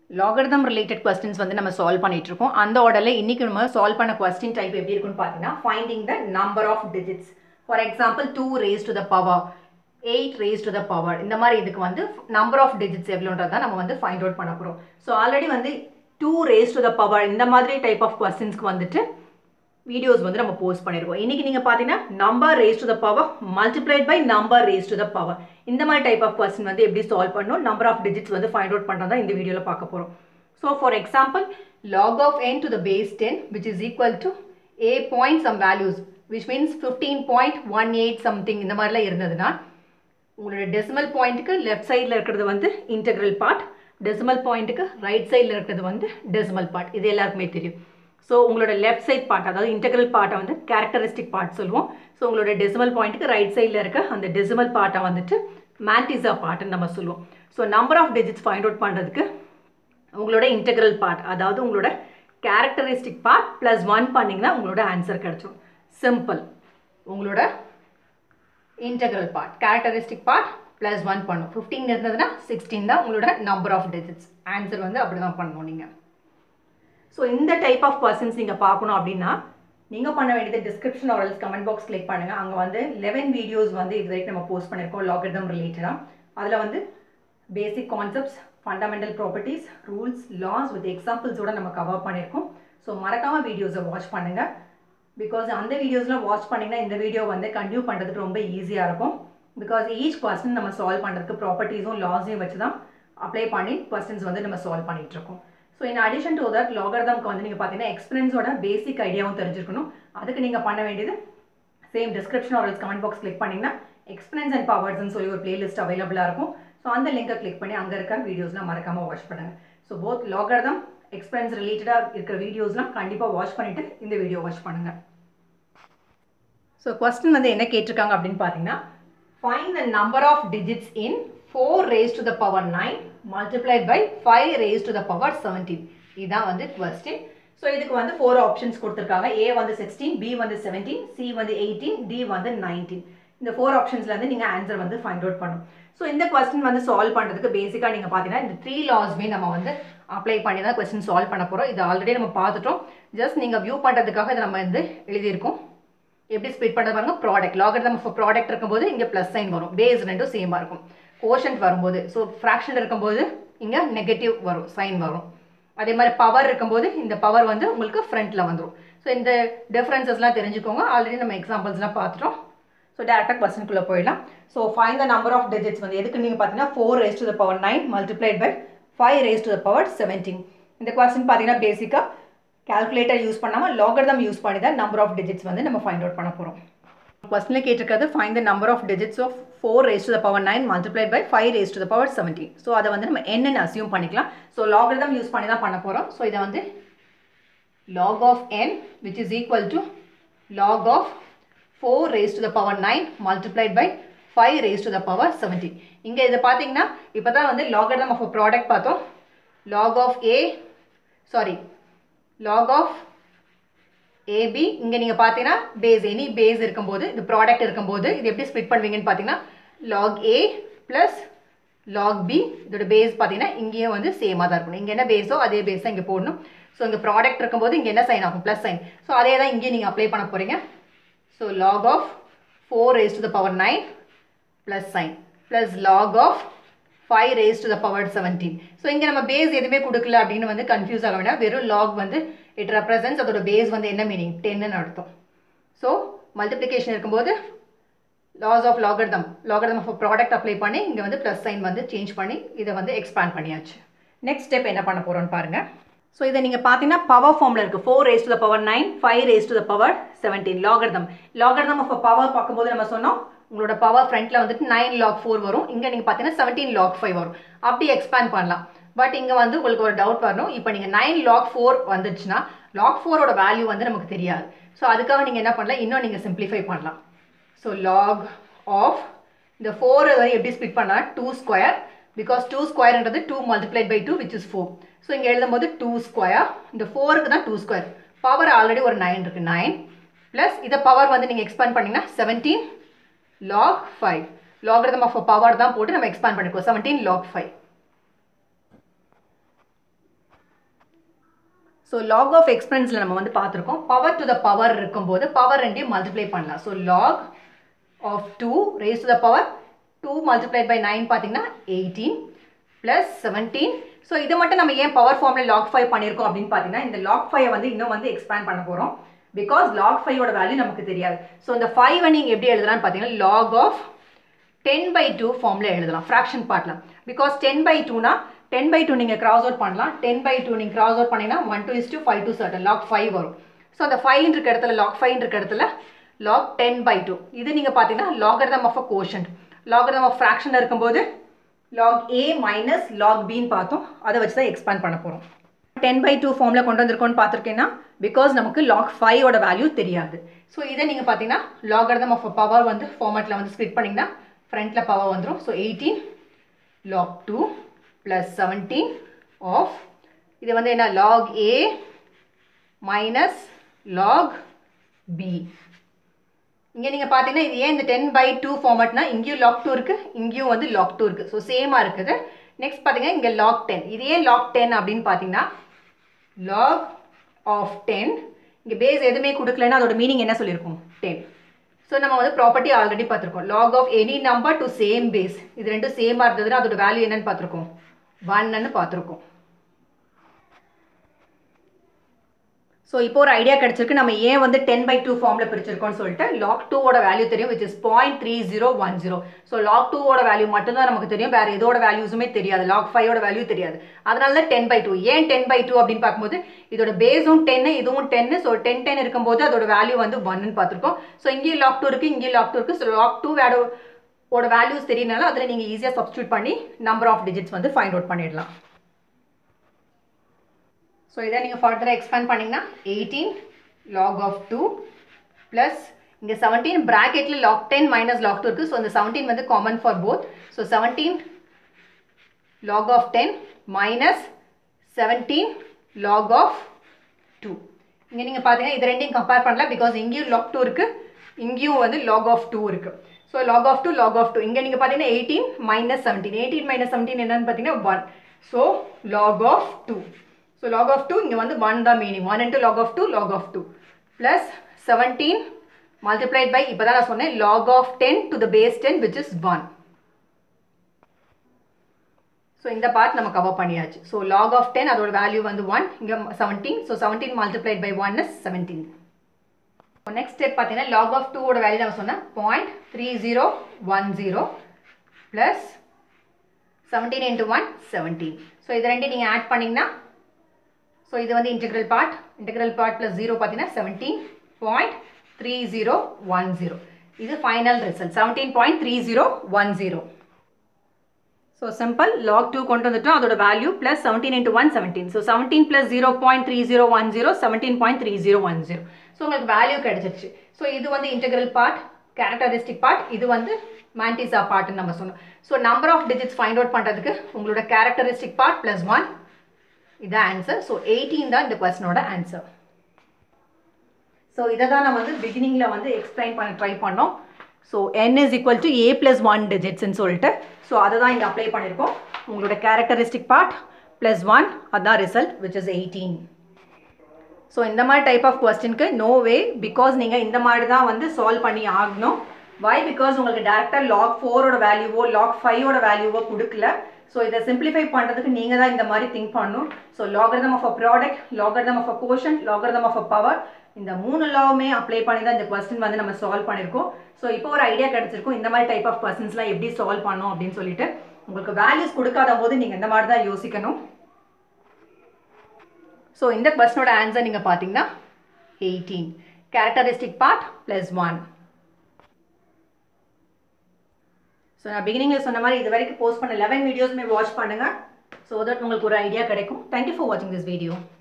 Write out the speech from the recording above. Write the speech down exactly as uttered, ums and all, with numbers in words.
logarithm related questions வந்து நம்ம solve பண்ணிட்டு இருக்கோம். அந்த ஆர்டர்ல இன்னைக்கு நம்ம solve பண்ண question type எப்படி இருக்குன்னு பாத்தீங்கன்னா finding the number of digits. For example two raised to the power, eight raised to the power. இந்த மாதிரி இதுக்கு வந்து number of digits எவ்வளவுன்றத நம்ம வந்து find out பண்ண போறோம். So already வந்து two raised to the power இந்த மாதிரி type of questionsக்கு வந்துட்டு வீடியோஸ் வந்து நம்ம போஸ்ட் பண்ணிருக்கோம். இன்னைக்கு நீங்க பாத்தீங்கன்னா number raised to the power multiplied by number raised to the power இந்த மாதிரி டைப் ஆஃப் क्वेश्चन வந்து எப்படி சால்வ் பண்ணனும், number of digits வந்து ஃபைண்ட் அவுட் பண்றதா இந்த வீடியோல பார்க்க போறோம். So for example log of n to the base ten which is equal to a point some values which means fifteen point one eight something இந்த மாதிரிலாம் இருந்ததுன்னா உங்களோட டெசிமல் பாயிண்ட்க்கு லெஃப்ட் சைடுல இருக்கிறது வந்து இன்டெக்ரல் பார்ட், டெசிமல் பாயிண்ட்க்கு ரைட் சைடுல இருக்கிறது வந்து டெசிமல் பார்ட். இது எல்லாருக்குமே தெரியும். ஸோ உங்களோட லெஃப்ட் சைட் பார்ட் அதாவது இன்டெக்ரல் பார்ட்டை வந்து கேரக்டரிஸ்டிக் பார்ட் சொல்லுவோம். ஸோ உங்களோட டெசிமல் பாயிண்ட்டுக்கு ரைட் சைடில் இருக்க அந்த டெசிமல் பார்ட்டை வந்துட்டு மேண்டிசா பார்ட்னு நம்ம சொல்லுவோம். So number of digits find out பண்ணுறதுக்கு உங்களோட இன்டெக்ரல் பார்ட் அதாவது உங்களோட கேரக்டரிஸ்டிக் பார்ட் ப்ளஸ் ஒன் பண்ணிங்கன்னா உங்களோட ஆன்சர் கிடைச்சிடும். சிம்பிள். உங்களோட integral part characteristic part plus one பண்ணும். ஃபிஃப்டீன் இருந்ததுன்னா சிக்ஸ்டீன் தான் உங்களோட நம்பர் ஆஃப் டிஜிட்ஸ். ஆன்சர் வந்து அப்படி தான் பண்ணணும் நீங்கள். ஸோ இந்த டைப் ஆஃப் கொஸ்டின்ஸ் நீங்கள் பார்க்கணும் அப்படின்னா நீங்கள் பண்ண வேண்டியது description or else comment box click பண்ணுங்கள். அங்கே வந்து லெவன் வீடியோஸ் வந்து இது வரைக்கும் நம்ம போஸ்ட் பண்ணியிருக்கோம் லாகரிதம் ரிலேட்டடாக. அதில் வந்து basic concepts, fundamental properties, rules, laws with எக்ஸாம்பிள்ஸோடு நம்ம கவர் பண்ணியிருக்கோம். ஸோ மறக்காமல் வீடியோஸை வாட்ச் பண்ணுங்கள். பிகாஸ் அந்த வீடியோஸ்லாம் வாட்ச் பண்ணிங்கன்னா இந்த வீடியோ வந்து கண்டினியூ பண்ணுறதுக்கு ரொம்ப ஈஸியாக இருக்கும். பிகாஸ் ஈச் கொஸ்டின் நம்ம சால்வ் பண்ணுறதுக்கு ப்ராப்பர்ட்டிஸும் லாஸையும் வச்சு தான் அப்ளை பண்ணி கொஸ்டின்ஸ் வந்து நம்ம சால்வ் பண்ணிகிட்ருக்கோம். So in addition to that லாகரிதம்க்கு வந்து நீங்கள் பார்த்தீங்கன்னா எக்ஸ்பீரியன்ஸோட பேசிக் ஐடியாவும் தெரிஞ்சிருக்கணும். அதுக்கு நீங்கள் பண்ண வேண்டியது same description or comment box click பண்ணிங்கன்னா எக்ஸ்பீரியன்ஸ் அண்ட் பவர்ஸ்ன்னு சொல்லி ஒரு பிளேலிஸ்ட் அவைலபிளாக இருக்கும். ஸோ அந்த லிங்கை கிளிக் பண்ணி அங்கே இருக்க வீடியோஸ்லாம் மறக்காமல் வாட்ச் பண்ணுங்கள். ஸோ போத் லாகரிதம் எக்ஸ்பீரியன்ஸ் ரிலேட்டடாக இருக்கிற வீடியோஸ்லாம் கண்டிப்பாக வாட்ச் பண்ணிவிட்டு இந்த வீடியோ வாட்ச் பண்ணுங்கள். ஸோ கொஸ்டின் வந்து என்ன கேட்டிருக்காங்க அப்படின்னு பார்த்தீங்கன்னா find the number of digits in four raised to the power nine multiplied by five raised to the power seventeen. இதான் வந்து question. ஸோ இதுக்கு வந்து four ஆப்ஷன்ஸ் கொடுத்துருக்காங்க. A வந்து sixteen, B வந்து seventeen, C வந்து eighteen, D வந்து nineteen. இந்த four ஆப்ஷன்ஸ்ல இருந்து நீங்கள் ஆன்சர் வந்து ஃபைண்ட் அவுட் பண்ணணும். ஸோ இந்த கொஸ்டின் வந்து சால்வ் பண்ணுறதுக்கு பேசிக்காக நீங்கள் பார்த்தீங்கன்னா இந்த த்ரீ லாஸ்மே நம்ம வந்து அப்ளை பண்ணி தான் கொஸ்டின் சால்வ் பண்ண போகிறோம். இது ஆல்ரெடி நம்ம பார்த்துட்டோம். ஜஸ்ட் நீங்கள் வியூ பண்ணுறதுக்காக இதை நம்ம வந்து எழுதியிருக்கோம். எப்படி ஸ்ப்ளிட் பண்ணுறது பாருங்க. ப்ராடக்ட் லாகரிதம் ஆஃப் ப்ராடக்ட் இருக்கும்போது இங்கே ப்ளஸ் சைன் வரும். பேஸ் ரெண்டும் சேமாக இருக்கும். கோஷன்ட் வரும்போது ஸோ ஃப்ராக்ஷன் இருக்கும்போது இங்கே நெகட்டிவ் வரும், சைன் வரும். அதே மாதிரி பவர் இருக்கும்போது இந்த பவர் வந்து உங்களுக்கு ஃப்ரண்ட்டில் வந்துடும். ஸோ இந்த டிஃப்ரென்சஸ்லாம் தெரிஞ்சுக்கோங்க. ஆல்ரெடி நம்ம எக்ஸாம்பிள்ஸ்லாம் பார்த்துட்டோம். ஸோ டேரெக்டாக கொஸ்டின்குள்ளே போயிடலாம். So find the number of digits வந்து எதுக்கு நீங்கள் பார்த்தீங்கன்னா four raise to the power nine multiplied by five raise to the power seventeen. இந்த கொஸ்டின் பார்த்தீங்கன்னா பேசிக்காக கால்குலேட்டர் யூஸ் பண்ணாமல் லாகரிதம் யூஸ் பண்ணி தான் நம்பர் ஆஃப் டிஜிட்ஸ் வந்து நம்ம ஃபைண்ட் அவுட் பண்ண போகிறோம். கொஸ்டினில் கேட்டிருக்கிறது find the number of digits of four raised to the power nine multiplied by five raised to the power seventeen. So அதை வந்து நம்ம என்னன்னு அசியூம் பண்ணிக்கலாம். ஸோ லாகரிதம் யூஸ் பண்ணி தான் பண்ண போகிறோம். ஸோ இதை வந்து log of n which is equal to log of four raised to the power nine multiplied by five raised to the power seventeen. இங்கே இதை பார்த்தீங்கன்னா இப்போ தான் வந்து லாகரிதம் ஆஃப் ப்ராடக்ட் பார்த்தோம். log of a sorry log of ab இங்கே நீங்கள் பார்த்தீங்கன்னா பேஸ் எனி பேஸ் இருக்கும்போது இந்த ப்ராடக்ட் இருக்கும்போது இது எப்படி ஸ்ப்ளிட் பண்ணுவீங்கன்னு பார்த்தீங்கன்னா log a plus log b இதோட பேஸ் பார்த்தீங்கன்னா இங்கேயும் வந்து சேமாக தான் இருக்கணும். இங்கே என்ன பேஸோ அதே பேஸ் தான் இங்கே போடணும். ஸோ இங்கே ப்ராடக்ட் இருக்கும்போது இங்கே என்ன சைன் ஆகும், ப்ளஸ் சைன். ஸோ அதே தான் இங்கேயும் நீங்கள் அப்ளை பண்ண போகிறீங்க. So log of four raised to the power nine plus sign plus log of five raised to the power seventeen. So இங்கே நம்ம பேஸ் எதுவுமே கொடுக்கல அப்படின்னு வந்து கன்ஃபியூஸ் ஆக வேண்டாம். வெறும் log வந்து இட் ரெப்ரசன்ஸ் அதோட பேஸ் வந்து என்ன மீனிங் டென்னு அர்த்தம். ஸோ மல்டிப்ளிகேஷன் இருக்கும்போது laws of logarithm logarithm of product apply பண்ணி இங்கே வந்து ப்ளஸ் சைன் வந்து சேஞ்ச் பண்ணி இதை வந்து எக்ஸ்பேண்ட் பண்ணியாச்சு. நெக்ஸ்ட் ஸ்டெப் என்ன பண்ண போகிறோன்னு பாருங்கள். ஸோ இதை நீங்கள் பார்த்தீங்கன்னா பவர் ஃபார்மில் இருக்குது. Four raise to the power nine five raise to the power seventeen logarithm logarithm of power பார்க்கும்போது நம்ம சொன்னோம் உங்களோட பவர் ஃப்ரண்ட்டில் வந்துட்டு நைன் லாக் ஃபோர் வரும். இங்கே நீங்கள் பார்த்தீங்கன்னா செவன்டீன் லாக் ஃபைவ் வரும். அப்படி எக்ஸ்பேண்ட் பண்ணலாம். பட் இங்கே வந்து உங்களுக்கு ஒரு டவுட் வரணும். இப்போ நீங்கள் நைன் லாக் ஃபோர் வந்துச்சுன்னா லாக் ஃபோரோட வேல்யூ வந்து நமக்கு தெரியாது. ஸோ அதுக்காக நீங்கள் என்ன பண்ணலாம், இன்னும் நீங்கள் சிம்பிளிஃபை பண்ணலாம். ஸோ லாக் ஆஃப் இந்த ஃபோர் வந்து எப்படி ஸ்பிட் பண்ணால் டூ ஸ்கொயர் பிகாஸ் டூ ஸ்கொயர்ன்றது two multiplied by two which is four. So இங்கே எழுதும்போது டூ ஸ்கொயர் இந்த ஃபோருக்கு தான் டூ ஸ்கொயர் பவர் ஆல்ரெடி ஒரு நைன் இருக்குது நைன் ப்ளஸ் இதை பவர் வந்து நீங்கள் எக்ஸ்பேண்ட் பண்ணிங்கன்னா seventeen log five. Logarithm of a power தான் போட்டு நம்ம எக்ஸ்பேண்ட் பண்ணிக்கோ. seventeen log five. So log of எக்ஸ்பென்ஸில் நம்ம வந்து பார்த்துருக்கோம் பவர் டு த பவர் இருக்கும்போது பவர் ரெண்டையும் மல்டிப்ளை பண்ணலாம். So log of two raise to the power two multiplied by nine பார்த்தீங்கன்னா எயிட்டீன் ப்ளஸ் செவன்டீன். ஸோ இதை மட்டும் நம்ம ஏன் பவர் ஃபார்மில் லாக் ஃபைவ் பண்ணியிருக்கோம் அப்படின்னு பார்த்தீங்கன்னா இந்த லாக் ஃபைவ் வந்து இன்னும் வந்து எக்ஸ்பேண்ட் பண்ண போகிறோம் பிகாஸ் லாக் ஃபைவோட வேல்யூ நமக்கு தெரியாது. ஸோ இந்த ஃபைவை நீங்கள் எப்படி எழுதலாம்னு பார்த்தீங்கன்னா log of ten by two ஃபார்மில் எழுதலாம் ஃப்ராக்ஷன் பார்ட்டில். பிகாஸ் டென் பை டூனா டென் பை டூ நீங்கள் கிராஸ் அவுட் பண்ணலாம். டென் பை டூ நீங்கள் கிராஸ் அவுட் பண்ணிங்கன்னா one two is two five two certain log five வரும். ஸோ அந்த ஃபைவ் இருக்க இடத்துல லாக் ஃபைவ் இருக்க இடத்துல லாக் டென் பை டூ. இது நீங்கள் பார்த்தீங்கன்னா logarithm of a quotient. Logarithm of fraction இருக்கும்போது லாக் ஏ மைனஸ் லாக் பின்னு பார்த்தோம். அதை வச்சு தான் எக்ஸ்பேண்ட் பண்ண போகிறோம். டென் பை டூ ஃபார்மில் கொண்டு வந்திருக்கோன்னு பார்த்துருக்கேன்னா பிகாஸ் நமக்கு லாக் ஃபைவோட வேல்யூ தெரியாது. ஸோ இதை நீங்கள் பார்த்தீங்கன்னா லாகரிதம் ஆஃப் அ பவர் வந்து ஃபார்மேட்டில் வந்து ஸ்ப்ளிட் பண்ணிங்கன்னா ஃப்ரண்ட்டில் பவர் வந்துடும். So eighteen log two plus seventeen of இது வந்து என்ன log A minus log B. இங்கே நீங்கள் பார்த்தீங்கன்னா இது ஏன் இந்த டென் பை டூ ஃபார்மேட்னா இங்கேயும் லாக் டூ இருக்குது இங்கேயும் வந்து லாக் டூ இருக்குது. ஸோ சேமாக இருக்குது. நெக்ஸ்ட் பார்த்தீங்கன்னா இங்கே லாக் டென். இது ஏன் லாக் டென் அப்படின்னு பார்த்தீங்கன்னா லாக் ஆஃப் டென் இங்கே பேஸ் எதுவுமே கொடுக்கலன்னா அதோட மீனிங் என்ன சொல்லியிருக்கோம் டென். ஸோ நம்ம வந்து ப்ராப்பர்ட்டி ஆல்ரெடி பார்த்துருக்கோம் log of any number to same base. இது ரெண்டும் சேமாக இருந்ததுன்னா அதோட வேல்யூ என்னன்னு பார்த்துருக்கோம் ஒன்னு பார்த்துருக்கோம். ஸோ இப்போ ஒரு ஐடியா கிடச்சிருக்கு நம்ம ஏன் வந்து டென் பை டூ ஃபார்மில் பிரிச்சிருக்கோம்னு சொல்லிட்டு லாக் டூவோட வேல்யூ தெரியும் which is point three zero one zero. So log டூவோட வேல்யூ மட்டும்தான் நமக்கு தெரியும், வேறு எதோட வேல்யூஸுமே தெரியாது. லாக் ஃபைவோட வேல்யூ தெரியாது. அதனால தான் டென் பை டூ. ஏன் டென் பை டூ அப்படின்னு பார்க்கும்போது இதோட பேஸும் டென்னு இதுவும் டென்னு. ஸோ டென் டென் இருக்கும்போது அதோட வேல்யூ வந்து ஒன்னு பார்த்துருக்கோம். ஸோ இங்கேயும் லாக் டூ இருக்குது இங்கேயும் லாக் டூ இருக்குது. ஸோ லாக் டூ வேட ஓட வேல்யூஸ் தெரியனால அதில் நீங்கள் ஈஸியாக சப்ஸ்டியூட் பண்ணி number of digits find find அவுட் பண்ணிடலாம். ஸோ இதை நீங்கள் ஃபர்தராக எக்ஸ்பேண்ட் பண்ணிங்கன்னா எயிட்டீன் log of two plus இங்கே seventeen bracketல log ten minus log two இருக்கு. ஸோ இந்த seventeen வந்து common for both. So seventeen log of ten minus seventeen log of two. இங்கே நீங்கள் பார்த்தீங்கன்னா இது ரெண்டையும் கம்பேர் பண்ணலாம் பிகாஸ் இங்கேயும் log two இருக்கு இங்கேயும் வந்து log of two இருக்கு. So log of two log of two இங்கே நீங்கள் பார்த்தீங்கன்னா eighteen minus seventeen. eighteen minus seventeen என்னன்னு பார்த்தீங்கன்னா one. So log of two. So log of two இங்கே வந்து one தான் meaning. one into log of two log of two plus seventeen multiplied by இப்போ தான் நான் சொன்னேன் log of ten to the base ten which is one. So இந்த part நம்ம cover பண்ணியாச்சு. So log of ten அதோட value வந்து one. இங்கே seventeen. So seventeen multiplied by one is seventeen. So next step பார்த்தீங்கன்னா log of two ஓட value நம்ம சொன்னேன் zero point three zero one zero plus seventeen into one seventeen. So இது ரெண்டையும் நீங்கள் add பண்ணிங்கன்னா so இது வந்து integral part. Integral part plus zero பார்த்தீங்கன்னா seventeen point three zero one zero. இது final result seventeen point three zero one zero. So simple log two கொண்டு வந்துட்டோம் அதோட value plus seventeen into one seventeen. So seventeen plus zero point three zero one zero seventeen point three zero one zero. So உங்களுக்கு value கிடைச்சிருச்சு. So இது வந்து integral part, characteristic part, இது வந்து Mantissa part நம்ம சொன்னோம். So number of digits find out பண்றதுக்கு உங்களோட characteristic part plus one இது answer. So eighteen தான் இந்த questionோட answer. So இதை தான் நம்ம வந்து beginningல வந்து explain பண்ண try பண்ணோம். So n is equal to a plus one digits ன்னு சொல்லிட்டு so அதை தான் இங்க apply பண்ணிருக்கோம். உங்களோட characteristic part plus one அதான் result which is eighteen. So இந்த மாதிரி type of questionக்கு no way because நீங்க இந்த மாதிரி தான் வந்து solve பண்ணி ஆகணும். Why? Because உங்களுக்கு directly log four ஓட வேல்யூவோ log five ஓட வேல்யூவோ கொடுக்கல. So இதை simplify பண்றதுக்கு நீங்க தான் இந்த மாதிரி think பண்ணணும். So logarithm of a product, logarithm of a quotient, logarithm of a power இந்த மூணு லாவுமே அப்ளை பண்ணி தான் இந்த question வந்து நம்ம சால்வ் பண்ணிருக்கோம். So இப்போ ஒரு ஐடியா கிடைச்சிருக்கும் இந்த மாதிரி டைப் ஆஃப் क्वेश्चंसலாம் எப்படி சால்வ் பண்ணனும் அப்படினு சொல்லிட்டு உங்களுக்கு வேல்யூஸ் கொடுக்காதபோது நீங்க இந்த மாதிரி தான் யோசிக்கணும். So இந்த क्वेश्चनோட ஆன்சர் நீங்க பாத்தீங்கன்னா eighteen. Characteristic part plus one. So நான் beginningல சொன்ன மாதிரி இது வரைக்கும் போஸ்ட் பண்ண eleven வீடியோஸ்மே வாட்ச் பண்ணுங்க so that உங்களுக்கு ஒரு ஐடியா கிடைக்கும். Thank you for watching this video.